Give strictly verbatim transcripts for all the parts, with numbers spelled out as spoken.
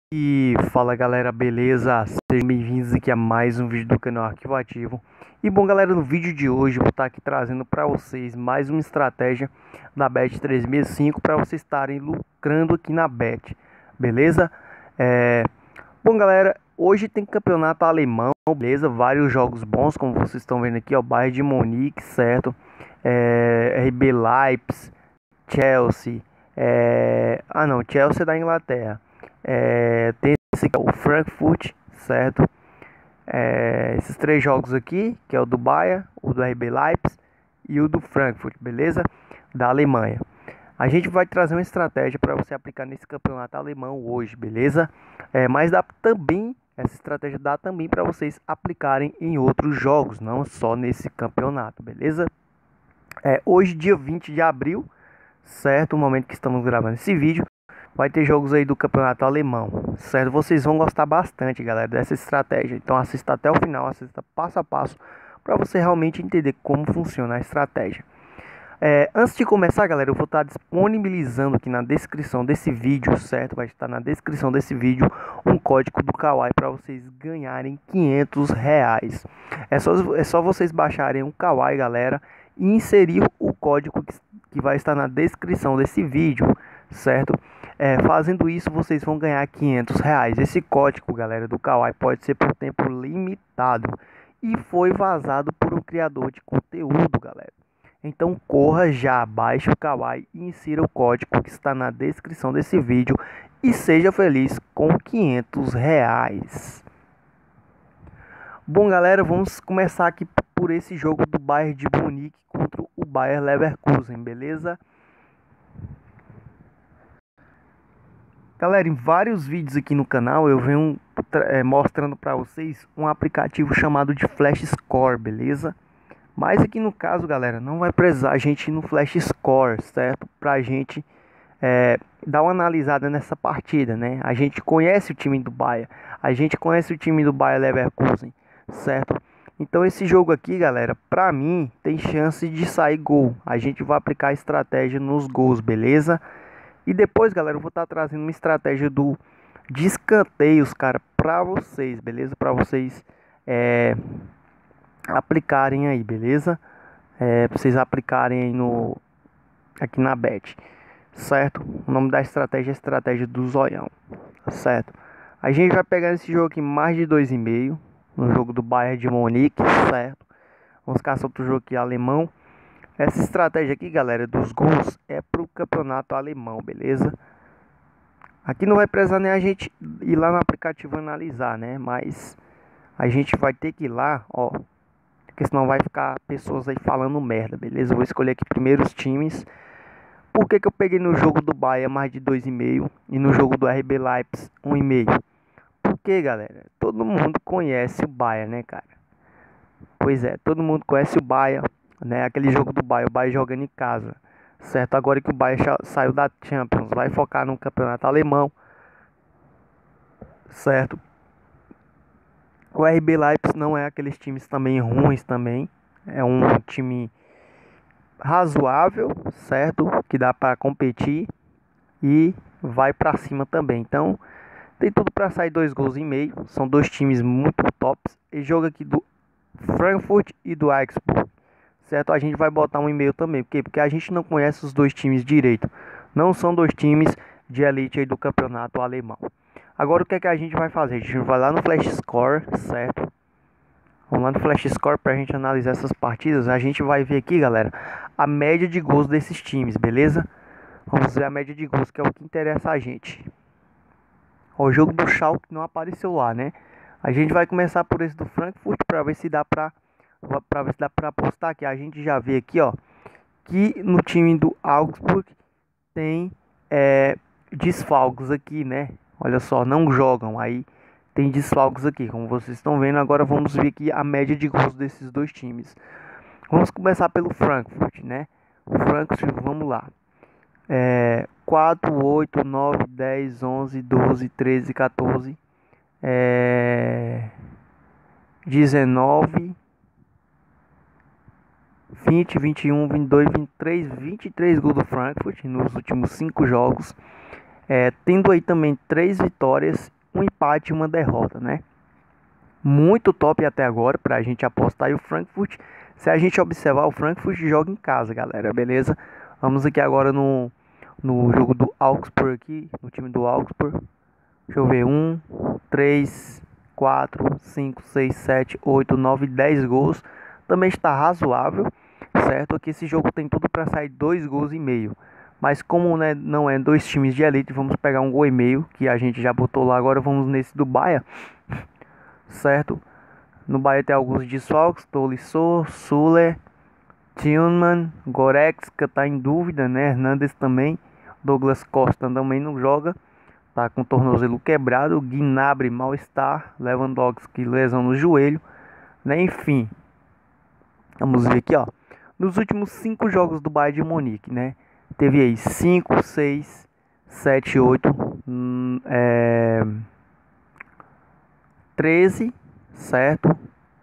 E fala galera, beleza? Sejam bem-vindos aqui a mais um vídeo do canal Arquivo Ativo. E bom galera, no vídeo de hoje eu vou estar aqui trazendo para vocês mais uma estratégia da Bet três sessenta e cinco para vocês estarem lucrando aqui na Bet, beleza? É... Bom galera, hoje tem campeonato alemão, beleza? Vários jogos bons, como vocês estão vendo aqui, ó, Bayern de Munique, certo? É... R B Leipzig, Chelsea, é... ah não, Chelsea é da Inglaterra. É, tem esse aqui, o Frankfurt, certo? É, esses três jogos aqui, que é o do Bayern, o do R B Leipzig e o do Frankfurt, beleza? Da Alemanha. A gente vai trazer uma estratégia para você aplicar nesse campeonato alemão hoje, beleza? É, mas dá também, essa estratégia dá também para vocês aplicarem em outros jogos, não só nesse campeonato, beleza? É, hoje, dia vinte de abril, certo? O momento que estamos gravando esse vídeo. Vai ter jogos aí do campeonato alemão, certo? Vocês vão gostar bastante, galera, dessa estratégia. Então assista até o final, assista passo a passo, para você realmente entender como funciona a estratégia. É, antes de começar, galera, eu vou estar disponibilizando aqui na descrição desse vídeo, certo? Vai estar na descrição desse vídeo um código do Kawaii para vocês ganharem quinhentos reais. É só, é só vocês baixarem o Kawaii, galera, e inserir o código que, que vai estar na descrição desse vídeo, certo? É, fazendo isso, vocês vão ganhar quinhentos reais. Esse código, galera, do Kawaii pode ser por tempo limitado e foi vazado por um criador de conteúdo, galera. Então corra já, baixe o Kawaii e insira o código que está na descrição desse vídeo e seja feliz com quinhentos reais. Bom, galera, vamos começar aqui por esse jogo do Bayern de Munique contra o Bayer Leverkusen, beleza? Galera, em vários vídeos aqui no canal eu venho é, mostrando para vocês um aplicativo chamado de Flash Score, beleza? Mas aqui no caso, galera, não vai precisar a gente ir no Flash Score, certo? Pra gente é, dar uma analisada nessa partida, né? A gente conhece o time do Bayern, a gente conhece o time do Bayer Leverkusen, certo? Então esse jogo aqui, galera, pra mim tem chance de sair gol. A gente vai aplicar a estratégia nos gols, beleza? E depois, galera, eu vou estar trazendo uma estratégia do de escanteios, cara, pra vocês, beleza? Pra vocês é, aplicarem aí, beleza? É, pra vocês aplicarem aí no aqui na Bet, certo? O nome da estratégia é estratégia do zoião, certo? A gente vai pegar esse jogo aqui mais de dois e meio no jogo do Bayern de Munique, certo? Vamos caçar outro jogo aqui alemão. Essa estratégia aqui, galera, dos gols é pro campeonato alemão, beleza? Aqui não vai precisar nem a gente ir lá no aplicativo analisar, né? Mas a gente vai ter que ir lá, ó, porque senão vai ficar pessoas aí falando merda, beleza? Eu vou escolher aqui primeiro os times. Por que que eu peguei no jogo do Bayern mais de dois e meio e no jogo do R B Leipzig um e meio? Porque, galera, todo mundo conhece o Bayern, né, cara? Pois é, todo mundo conhece o Bayern, né? Aquele jogo do Bayern, o Bayern jogando em casa, certo? Agora que o Bayern saiu da Champions, vai focar no campeonato alemão, certo? O R B Leipzig não é aqueles times também ruins também, é um time razoável, certo? Que dá para competir e vai para cima também. Então tem tudo para sair dois gols e meio. São dois times muito tops. E jogo aqui do Frankfurt e do Augsburg, certo? A gente vai botar um e-mail também, porque porque a gente não conhece os dois times direito. Não são dois times de elite aí do campeonato alemão. Agora o que é que a gente vai fazer? A gente vai lá no Flash Score, certo? Vamos lá no Flash Score pra gente analisar essas partidas. A gente vai ver aqui, galera, a média de gols desses times, beleza? Vamos ver a média de gols, que é o que interessa a gente. O jogo do Schalke não apareceu lá, né? A gente vai começar por esse do Frankfurt para ver se dá para para ver se dá para apostar aqui. A gente já vê aqui, ó, que no time do Augsburg tem é, desfalques aqui, né? Olha só, não jogam, aí tem desfalques aqui, como vocês estão vendo. Agora vamos ver aqui a média de gols desses dois times. Vamos começar pelo Frankfurt, né? O Frankfurt, vamos lá. É, quatro, oito, nove, dez, onze, doze, treze, quatorze, é, dezenove, vinte, vinte e um, vinte e dois, vinte e três, vinte e três gols do Frankfurt nos últimos cinco jogos. É, tendo aí também três vitórias um empate e uma derrota, né? Muito top até agora pra gente apostar. E o Frankfurt, se a gente observar, o Frankfurt joga em casa, galera, beleza? Vamos aqui agora no, no jogo do Augsburg aqui, no time do Augsburg. Deixa eu ver, um, três, quatro, cinco, seis, sete, oito, nove, dez gols. Também está razoável, certo? Aqui esse jogo tem tudo para sair dois gols e meio. Mas como, né, não é dois times de elite, vamos pegar um gol e meio, que a gente já botou lá. Agora vamos nesse do Bahia, certo? No Bahia tem alguns desfalques, Tolisso, Sule, Tillman, Goretzka tá em dúvida, né? Hernandes também, Douglas Costa também não joga, tá com o tornozelo quebrado, Gnabry mal-estar, Lewandowski lesão no joelho, né? Enfim, vamos ver aqui, ó. Nos últimos cinco jogos do Bayern de Munique, né? Teve aí cinco, seis, sete, oito, hum, é, treze, certo?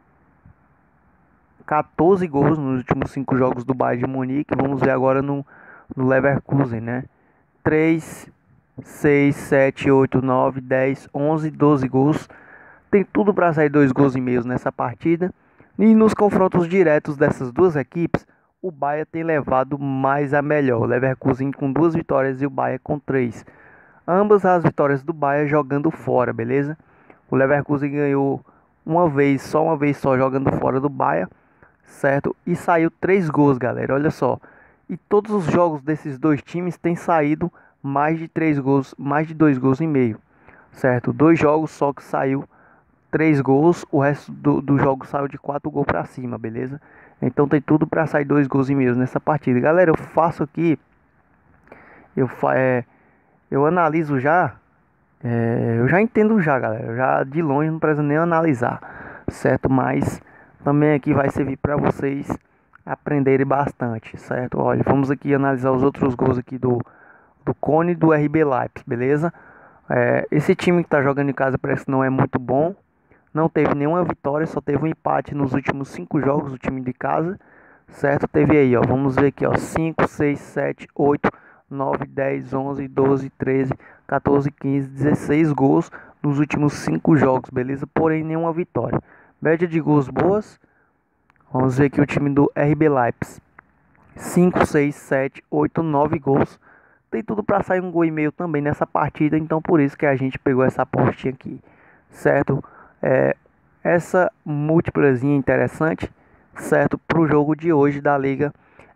quatorze gols nos últimos cinco jogos do Bayern de Munique. Vamos ver agora no, no Leverkusen, né? três, seis, sete, oito, nove, dez, onze, doze gols. Tem tudo para sair dois gols e meio nessa partida. E nos confrontos diretos dessas duas equipes, o Bayern tem levado mais a melhor. O Leverkusen com duas vitórias e o Bayern com três. Ambas as vitórias do Bayern jogando fora, beleza? O Leverkusen ganhou uma vez, só uma vez só jogando fora do Bayern, certo? E saiu três gols, galera, olha só. E todos os jogos desses dois times têm saído mais de três gols, mais de dois gols e meio, certo? Dois jogos só que saiu três gols, o resto do, do jogo saiu de quatro gols para cima, beleza? Então tem tudo para sair dois gols e meio nessa partida. Galera, eu faço aqui, eu, fa é, eu analiso já, é, eu já entendo já, galera. Já de longe não precisa nem analisar, certo? Mas também aqui vai servir para vocês aprenderem bastante, certo? Olha, vamos aqui analisar os outros gols aqui do, do Cone e do R B Leipzig, beleza? É, esse time que tá jogando em casa parece que não é muito bom. Não teve nenhuma vitória, só teve um empate nos últimos cinco jogos do time de casa, certo? Teve aí, ó, vamos ver aqui, ó, cinco, seis, sete, oito, nove, dez, onze, doze, treze, quatorze, quinze, dezesseis gols nos últimos cinco jogos, beleza? Porém, nenhuma vitória. Média de gols boas. Vamos ver aqui o time do R B Leipzig. cinco, seis, sete, oito, nove gols. Tem tudo para sair um gol e meio também nessa partida, então por isso que a gente pegou essa apostinha aqui, certo? É, essa múltiplazinha interessante, certo? Para o jogo de hoje da Liga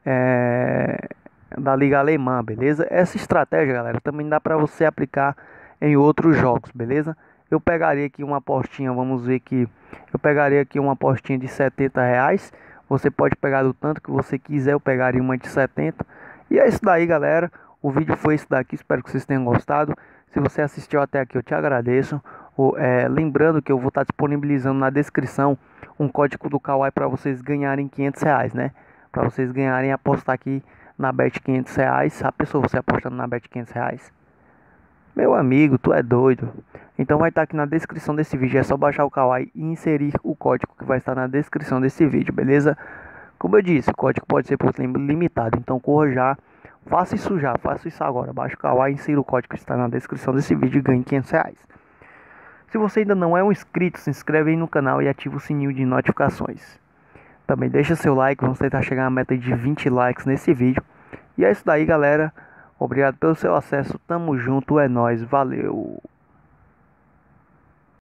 é, da Liga Alemã, beleza? Essa estratégia, galera, também dá para você aplicar em outros jogos, beleza? Eu pegaria aqui uma apostinha, vamos ver que eu pegaria aqui uma apostinha de setenta reais. Você pode pegar do tanto que você quiser, eu pegaria uma de setenta. E é isso daí, galera. O vídeo foi esse daqui, espero que vocês tenham gostado. Se você assistiu até aqui, eu te agradeço. O, é, lembrando que eu vou estar disponibilizando na descrição um código do Kawaii para vocês ganharem quinhentos reais, né? Para vocês ganharem apostar aqui na Bet quinhentos reais. A pessoa, você apostando na Bet quinhentos reais? Meu amigo, tu é doido. Então vai estar aqui na descrição desse vídeo. É só baixar o Kawaii e inserir o código que vai estar na descrição desse vídeo, beleza? Como eu disse, o código pode ser por tempo limitado. Então corra já. Faça isso já, faça isso agora. Baixe o Kawaii, insira o código que está na descrição desse vídeo e ganhe quinhentos reais. Se você ainda não é um inscrito, se inscreve aí no canal e ativa o sininho de notificações. Também deixa seu like, vamos tentar chegar à meta de vinte likes nesse vídeo. E é isso daí, galera. Obrigado pelo seu acesso, tamo junto, é nóis, valeu!